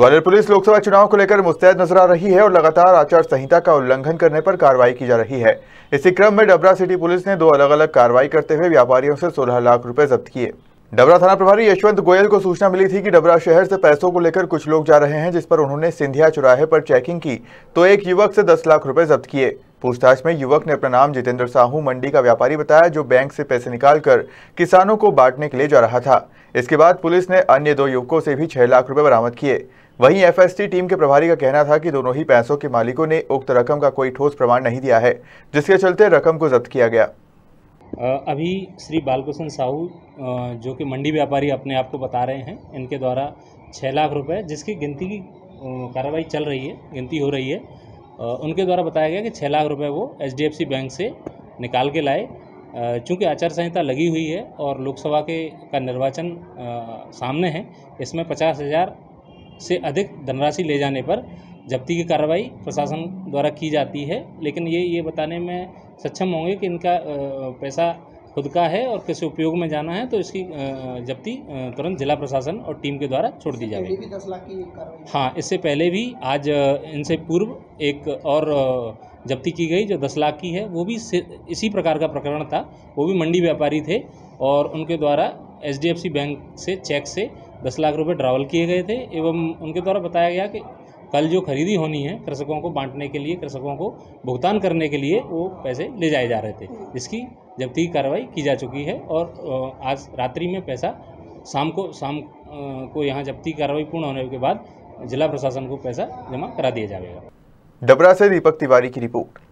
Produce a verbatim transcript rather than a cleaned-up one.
Gwalior police Lok Sabha चुनाव को लेकर मुस्तैद नजर आ रही है और लगातार आचार संहिता का उल्लंघन करने पर कार्रवाई की जा रही है। इसी क्रम में डबरा सिटी पुलिस ने दो अलग अलग कार्रवाई करते हुए व्यापारियों से सोलह लाख रुपए जब्त किए। डबरा थाना प्रभारी यशवंत गोयल को सूचना मिली थी कि डबरा शहर से पैसों को लेकर कुछ लोग जा रहे हैं, जिस पर उन्होंने सिंधिया चौराहे पर चेकिंग की तो एक युवक से दस लाख रुपए जब्त किए। पूछताछ में युवक ने अपना नाम जितेंद्र साहू मंडी का व्यापारी बताया, जो बैंक से पैसे निकालकर किसानों को बांटने के लिए जा रहा था। इसके बाद पुलिस ने अन्य दो युवकों से भी छह लाख रुपए बरामद किए। वहीं एफएसटी टीम के प्रभारी का कहना था कि दोनों ही पैसों के मालिकों ने उक्त रकम का कोई ठोस प्रमाण नहीं दिया है, जिसके चलते रकम को जब्त किया गया। अभी श्री बालकृष्ण साहू जो कि मंडी व्यापारी अपने आप को बता रहे हैं, इनके द्वारा छः लाख रुपए जिसकी गिनती की कार्रवाई चल रही है, गिनती हो रही है, उनके द्वारा बताया गया कि छः लाख रुपए वो एचडीएफसी बैंक से निकाल के लाए। चूँकि आचार संहिता लगी हुई है और लोकसभा के का निर्वाचन सामने है, इसमें पचास हज़ार से अधिक धनराशि ले जाने पर जब्ती की कार्रवाई प्रशासन द्वारा की जाती है। लेकिन ये ये बताने में सक्षम होंगे कि इनका पैसा खुद का है और किसी उपयोग में जाना है, तो इसकी जब्ती तुरंत जिला प्रशासन और टीम के द्वारा छोड़ दी जाएगी। दस लाख की कार्रवाई। हाँ, इससे पहले भी आज इनसे पूर्व एक और जब्ती की गई जो दस लाख की है, वो भी इसी प्रकार का प्रकरण था। वो भी मंडी व्यापारी थे और उनके द्वारा एचडीएफसी बैंक से चेक से दस लाख रुपए ड्रावल किए गए थे एवं उनके द्वारा बताया गया कि कल जो खरीदी होनी है कृषकों को बांटने के लिए, कृषकों को भुगतान करने के लिए वो पैसे ले जाए जा रहे थे, जिसकी जब्ती की कार्रवाई की जा चुकी है। और आज रात्रि में पैसा शाम को शाम को यहाँ जब्ती कार्रवाई पूर्ण होने के बाद जिला प्रशासन को पैसा जमा करा दिया जाएगा। डबरा से दीपक तिवारी की रिपोर्ट।